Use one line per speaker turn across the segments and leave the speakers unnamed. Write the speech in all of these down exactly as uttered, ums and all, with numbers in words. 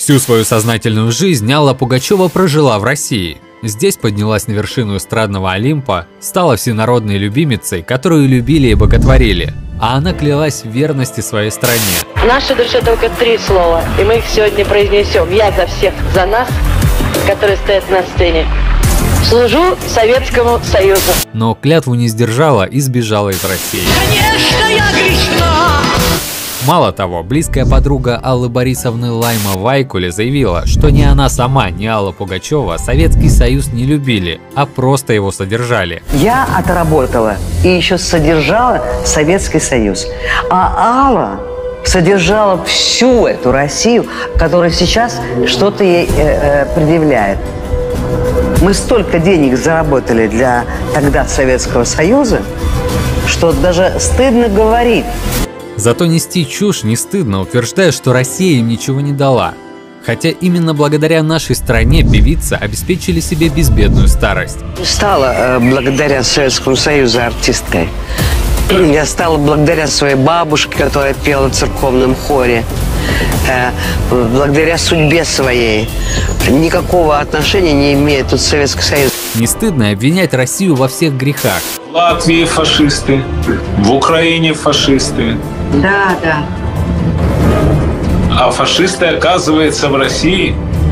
Всю свою сознательную жизнь Алла Пугачева прожила в России. Здесь поднялась на вершину эстрадного Олимпа, стала всенародной любимицей, которую любили и боготворили. А она клялась в верности своей стране.
В нашей душе только три слова, и мы их сегодня произнесем. Я за всех, за нас, которые стоят на сцене. Служу Советскому Союзу.
Но клятву не сдержала и сбежала из России.
Конечно, я грешна!
Мало того, близкая подруга Аллы Борисовны Лайма Вайкуле заявила, что ни она сама, ни Алла Пугачева Советский Союз не любили, а просто его содержали.
Я отработала и еще содержала Советский Союз. А Алла содержала всю эту Россию, которая сейчас что-то ей э, э, предъявляет. Мы столько денег заработали для тогда Советского Союза, что даже стыдно говорить.
Зато нести чушь не стыдно, утверждая, что Россия им ничего не дала. Хотя именно благодаря нашей стране певицы обеспечили себе безбедную старость.
Стала э, благодаря Советскому Союзу артисткой. Я стала благодаря своей бабушке, которая пела в церковном хоре. Э, благодаря судьбе своей. Никакого отношения не имеет тут Советский Союз.
Не стыдно обвинять Россию во всех грехах.
В Латвии фашисты, в Украине фашисты.
Да, да.
А фашисты, оказывается, в России.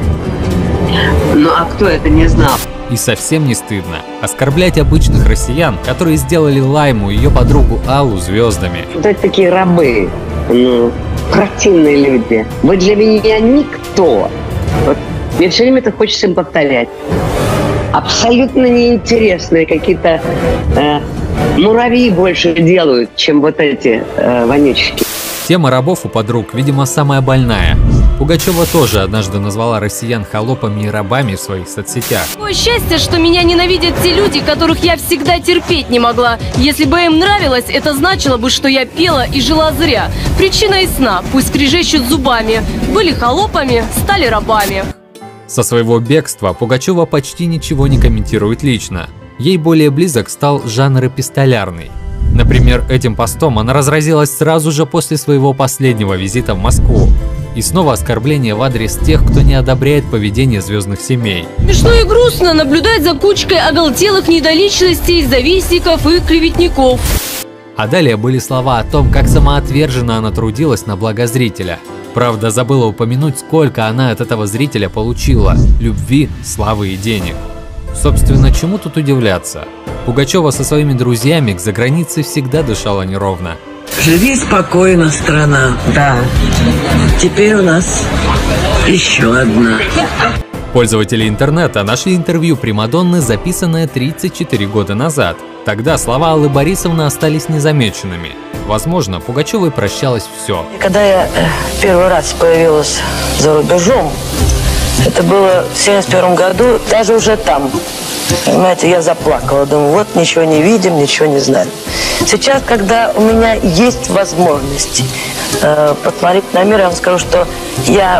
Ну а кто это не знал?
И совсем не стыдно оскорблять обычных россиян, которые сделали Лайму и ее подругу Аллу звездами.
Вот это такие рабы, ну, противные люди. Вы для меня никто. Вот, мне все время это хочется им повторять. Абсолютно неинтересные какие-то э, муравьи больше делают, чем вот эти э, вонючки.
Тема рабов у подруг, видимо, самая больная. Пугачева тоже однажды назвала россиян холопами и рабами в своих соцсетях.
Такое счастье, что меня ненавидят те люди, которых я всегда терпеть не могла. Если бы им нравилось, это значило бы, что я пела и жила зря. Причина ясна, пусть скрежещут зубами. Были холопами, стали рабами.
Со своего бегства Пугачева почти ничего не комментирует лично. Ей более близок стал жанр эпистолярный. Например, этим постом она разразилась сразу же после своего последнего визита в Москву. И снова оскорбление в адрес тех, кто не одобряет поведение звездных семей.
Смешно и грустно наблюдать за кучкой оголтелых недоличностей, завистников и клеветников.
А далее были слова о том, как самоотверженно она трудилась на благо зрителя. Правда, забыла упомянуть, сколько она от этого зрителя получила – любви, славы и денег. Собственно, чему тут удивляться? Пугачева со своими друзьями к загранице всегда дышала неровно.
Живи спокойно, страна. Да. Теперь у нас еще одна.
Пользователи интернета нашли интервью примадонны, записанное тридцать четыре года назад. Тогда слова Аллы Борисовны остались незамеченными. Возможно, Пугачевой прощалось все.
Когда я первый раз появилась за рубежом, это было в семьдесят первом году, даже уже там, понимаете, я заплакала. Думаю, вот ничего не видим, ничего не знаем. Сейчас, когда у меня есть возможность э, посмотреть на мир, я вам скажу, что я...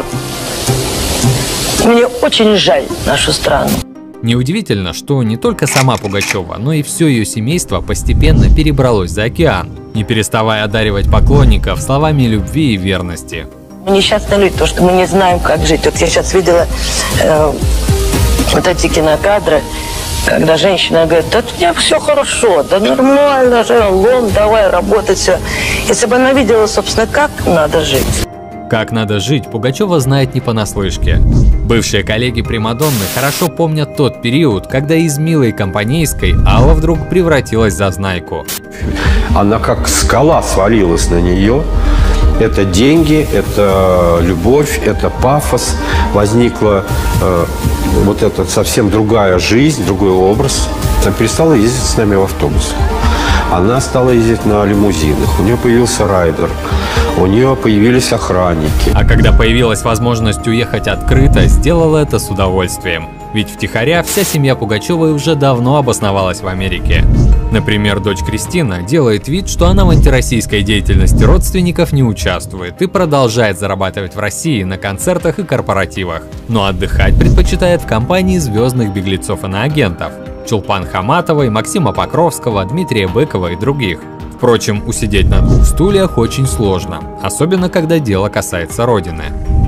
Мне очень жаль нашу страну.
Неудивительно, что не только сама Пугачева, но и все ее семейство постепенно перебралось за океан, не переставая одаривать поклонников словами любви и верности.
Мы несчастные люди, потому что мы не знаем, как жить. Вот я сейчас видела э, вот эти кинокадры, когда женщина говорит, да у тебя все хорошо, да нормально же, лом, давай работать, все. Если бы она видела, собственно, как надо жить.
Как надо жить, Пугачева знает не понаслышке. Бывшие коллеги примадонны хорошо помнят тот период, когда из милой компанейской Алла вдруг превратилась в зазнайку.
Она как скала свалилась на нее. Это деньги, это любовь, это пафос. Возникла э, вот эта совсем другая жизнь, другой образ. Она перестала ездить с нами в автобус. Она стала ездить на лимузинах. У нее появился райдер. У нее появились охранники.
А когда появилась возможность уехать открыто, сделала это с удовольствием. Ведь втихаря вся семья Пугачевой уже давно обосновалась в Америке. Например, дочь Кристина делает вид, что она в антироссийской деятельности родственников не участвует и продолжает зарабатывать в России на концертах и корпоративах. Но отдыхать предпочитает в компании звездных беглецов-иноагентов – Чулпан Хаматовой, Максима Покровского, Дмитрия Быкова и других. Впрочем, усидеть на двух стульях очень сложно, особенно когда дело касается родины.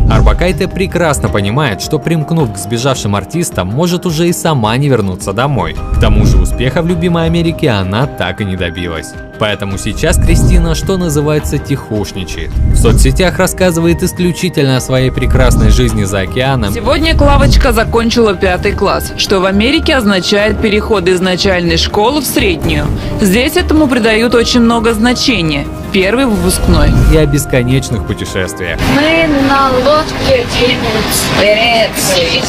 Орбакайте прекрасно понимает, что примкнув к сбежавшим артистам, может уже и сама не вернуться домой. К тому же успеха в любимой Америке она так и не добилась. Поэтому сейчас Кристина, что называется, тихушничает. В соцсетях рассказывает исключительно о своей прекрасной жизни за океаном.
Сегодня Клавочка закончила пятый класс, что в Америке означает переход из начальной школы в среднюю. Здесь этому придают очень много значения. Первый выпускной.
И о бесконечных путешествиях.
Мы на лодке в Греции.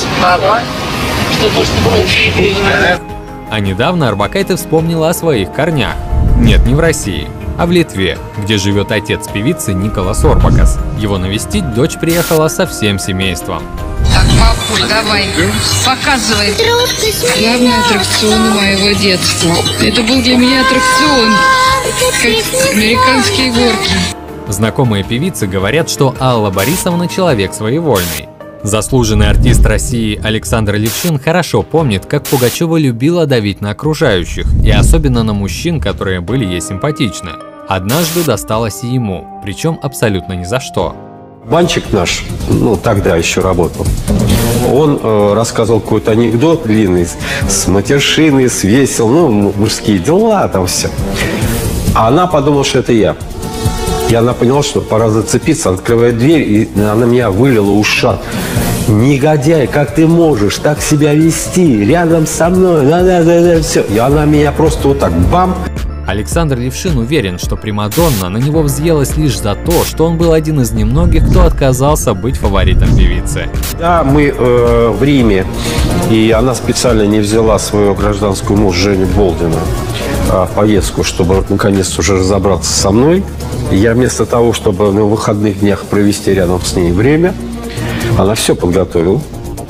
А недавно Орбакайте вспомнила о своих корнях. Нет, не в России, а в Литве, где живет отец певицы Николас Орбакас. Его навестить дочь приехала со всем семейством.
Так, папуль, давай, показывай. Главный аттракцион моего детства. Это был для меня аттракцион, как американские горки.
Знакомые певицы говорят, что Алла Борисовна человек своевольный. Заслуженный артист России Александр Левшин хорошо помнит, как Пугачева любила давить на окружающих, и особенно на мужчин, которые были ей симпатичны. Однажды досталось и ему, причем абсолютно ни за что.
Банчик наш, ну тогда еще работал, он э, рассказывал какой-то анекдот длинный, с матершиной, с весел, ну мужские дела, там все. А она подумала, что это я. И она поняла, что пора зацепиться, открывает дверь, и она меня вылила ушат. Негодяй, как ты можешь так себя вести рядом со мной? Да, да, да, да, все. И она меня просто вот так бам.
Александр Левшин уверен, что примадонна на него взъелась лишь за то, что он был один из немногих, кто отказался быть фаворитом певицы.
Да, мы э, в Риме, и она специально не взяла свою гражданскую мужа Женю Болдина э, в поездку, чтобы наконец уже разобраться со мной. И я вместо того, чтобы на выходных днях провести рядом с ней время, она все подготовила.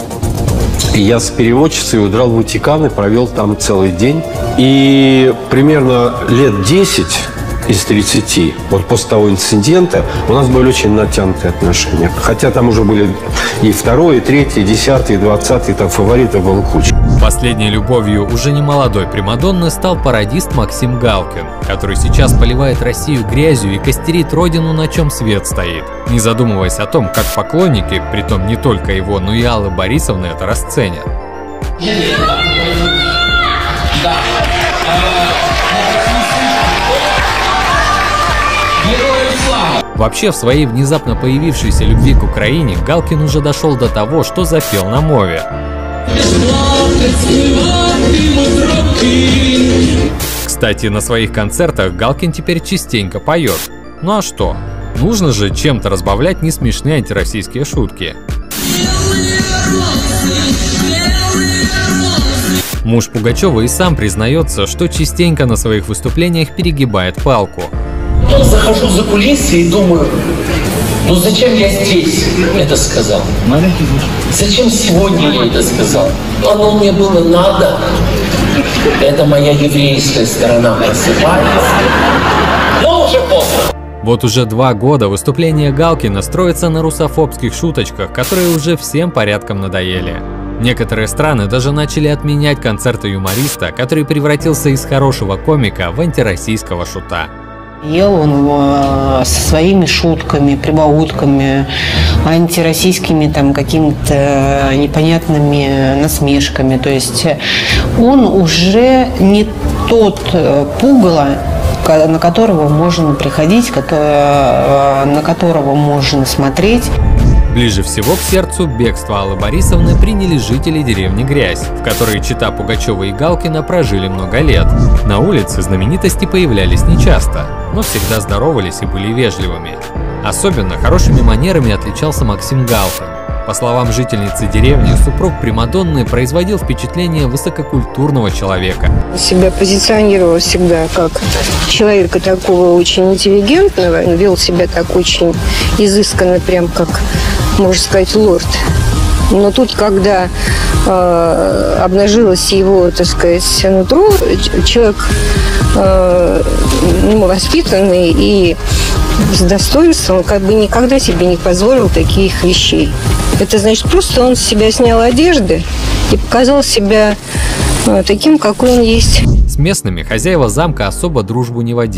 И я с переводчицей удрал в Ватикан и провел там целый день. И примерно лет десять из тридцати, вот после того инцидента, у нас были очень натянутые отношения. Хотя там уже были и второй, и третий, и десятый, и двадцатый, там фаворитов было куча.
Последней любовью уже не молодой примадонны стал пародист Максим Галкин, который сейчас поливает Россию грязью и костерит родину, на чем свет стоит, не задумываясь о том, как поклонники, притом не только его, но и Аллы Борисовны, это расценят. Вообще, в своей внезапно появившейся любви к Украине Галкин уже дошел до того, что запел на мове. Кстати, на своих концертах Галкин теперь частенько поет. Ну а что? Нужно же чем-то разбавлять несмешные антироссийские шутки. Муж Пугачева и сам признается, что частенько на своих выступлениях перегибает палку.
Я захожу за кулисы и думаю, ну зачем я здесь это сказал? Зачем сегодня я это сказал? Оно мне было надо. Это моя еврейская сторона просыпается. Но уже поздно.
Вот уже два года выступления Галкина строятся на русофобских шуточках, которые уже всем порядком надоели. Некоторые страны даже начали отменять концерты юмориста, который превратился из хорошего комика в антироссийского шута.
Ел он со своими шутками, прибаутками, антироссийскими там какими-то непонятными насмешками. То есть он уже не тот пугало, на которого можно приходить, на которого можно смотреть.
Ближе всего к сердцу бегство Аллы Борисовны приняли жители деревни Грязь, в которой чета Пугачева и Галкина прожили много лет. На улице знаменитости появлялись нечасто, но всегда здоровались и были вежливыми. Особенно хорошими манерами отличался Максим Галкин. По словам жительницы деревни, супруг примадонны производил впечатление высококультурного человека.
Себя позиционировал всегда как человека такого очень интеллигентного, вел себя так очень изысканно, прям как, можно сказать, лорд. Но тут, когда э, обнажилось его, так сказать, нутро, человек э, ну, воспитанный и с достоинством, как бы никогда себе не позволил таких вещей. Это значит, просто он с себя снял одежды и показал себя э, таким, какой он есть.
С местными хозяева замка особо дружбу не водили.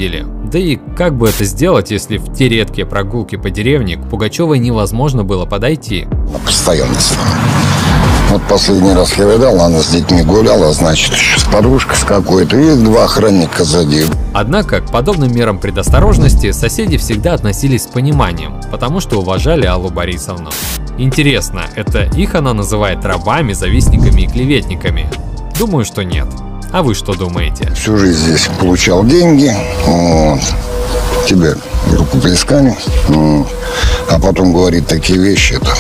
Да и как бы это сделать, если в те редкие прогулки по деревне к Пугачевой невозможно было подойти?
Постоянно с нами. Вот последний раз я видал, она с детьми гуляла, значит, еще с подружкой с какой-то, и два охранника сзади.
Однако к подобным мерам предосторожности соседи всегда относились с пониманием, потому что уважали Аллу Борисовну. Интересно, это их она называет рабами, завистниками и клеветниками? Думаю, что нет. А вы что думаете?
Всю жизнь здесь получал деньги, вот, тебе рукоплескали, вот, а потом говорит такие вещи, это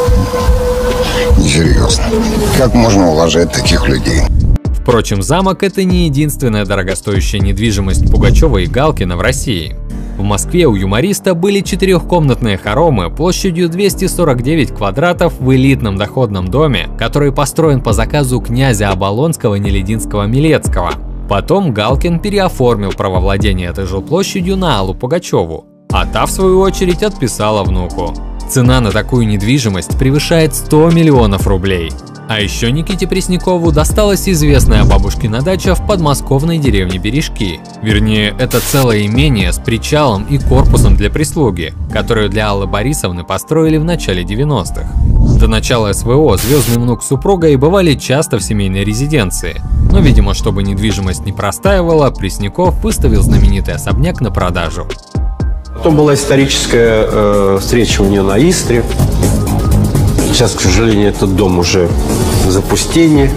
несерьезно. Как можно уважать таких людей?
Впрочем, замок – это не единственная дорогостоящая недвижимость Пугачева и Галкина в России. В Москве у юмориста были четырехкомнатные хоромы площадью двести сорок девять квадратов в элитном доходном доме, который построен по заказу князя Оболонского Нелединского-Милецкого. Потом Галкин переоформил право владения этой жилплощадью на Аллу Пугачеву, а та, в свою очередь, отписала внуку. Цена на такую недвижимость превышает сто миллионов рублей. А еще Никите Преснякову досталась известная бабушкина дача в подмосковной деревне Бережки. Вернее, это целое имение с причалом и корпусом для прислуги, которую для Аллы Борисовны построили в начале девяностых. До начала СВО звездный внук супруга и бывали часто в семейной резиденции. Но, видимо, чтобы недвижимость не простаивала, Пресняков выставил знаменитый особняк на продажу.
Потом была историческая э, встреча у нее на Истре. Сейчас, к сожалению, этот дом уже в запустении.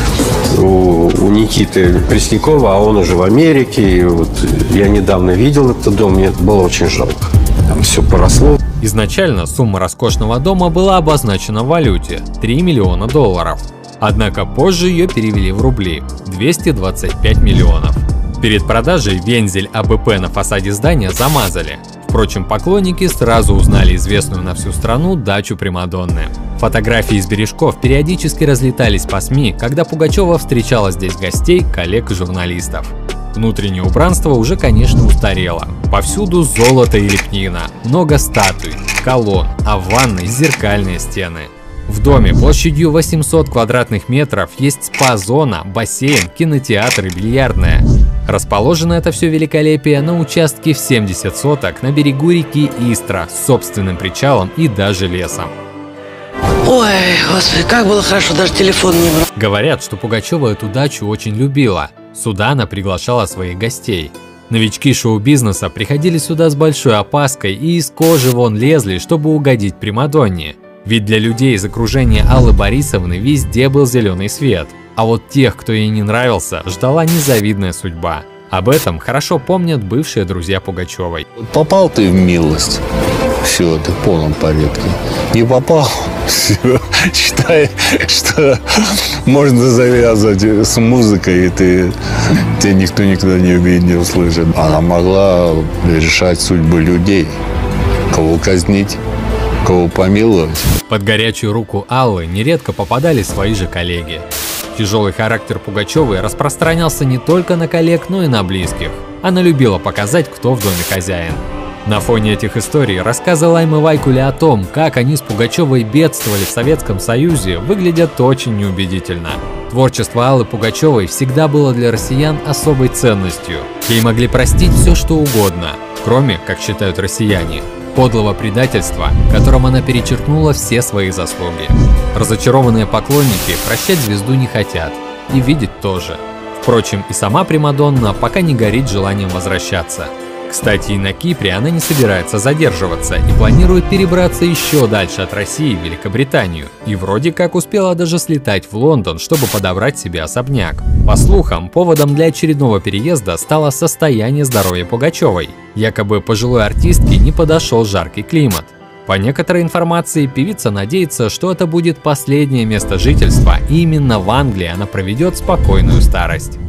У, у Никиты Преснякова, а он уже в Америке. И вот я недавно видел этот дом, мне было очень жалко. Там все поросло.
Изначально сумма роскошного дома была обозначена в валюте – три миллиона долларов. Однако позже ее перевели в рубли – двести двадцать пять миллионов. Перед продажей вензель А Б П на фасаде здания замазали. Впрочем, поклонники сразу узнали известную на всю страну дачу Примадонны. Фотографии из бережков периодически разлетались по СМИ, когда Пугачева встречала здесь гостей, коллег и журналистов. Внутреннее убранство уже, конечно, устарело. Повсюду золото и лепнина, много статуй, колонн, а в ванной зеркальные стены. В доме площадью восемьсот квадратных метров есть спа-зона, бассейн, кинотеатр и бильярдная. Расположено это все великолепие на участке в семьдесят соток на берегу реки Истра с собственным причалом и даже лесом.
Ой, господи, как было хорошо, даже телефон не брал.
Говорят, что Пугачева эту дачу очень любила. Сюда она приглашала своих гостей. Новички шоу-бизнеса приходили сюда с большой опаской и из кожи вон лезли, чтобы угодить Примадонне. Ведь для людей из окружения Аллы Борисовны везде был зеленый свет. А вот тех, кто ей не нравился, ждала незавидная судьба. Об этом хорошо помнят бывшие друзья Пугачевой.
Попал ты в милость, все, ты в полном порядке. Не попал, все, считай, что можно завязывать с музыкой, и ты, тебя никто никогда не увидит, не услышит. Она могла решать судьбы людей, кого казнить, кого помиловать.
Под горячую руку Аллы нередко попадали свои же коллеги. Тяжелый характер Пугачевой распространялся не только на коллег, но и на близких. Она любила показать, кто в доме хозяин. На фоне этих историй рассказы Лаймы Вайкуле о том, как они с Пугачевой бедствовали в Советском Союзе, выглядят очень неубедительно. Творчество Аллы Пугачевой всегда было для россиян особой ценностью. Ей могли простить все, что угодно, кроме, как считают россияне, подлого предательства, которым она перечеркнула все свои заслуги. Разочарованные поклонники прощать звезду не хотят, и видеть тоже. Впрочем, и сама Примадонна пока не горит желанием возвращаться. Кстати, и на Кипре она не собирается задерживаться и планирует перебраться еще дальше от России в Великобританию. И вроде как успела даже слетать в Лондон, чтобы подобрать себе особняк. По слухам, поводом для очередного переезда стало состояние здоровья Пугачевой. Якобы пожилой артистке не подошел жаркий климат. По некоторой информации, певица надеется, что это будет последнее место жительства, и именно в Англии она проведет спокойную старость.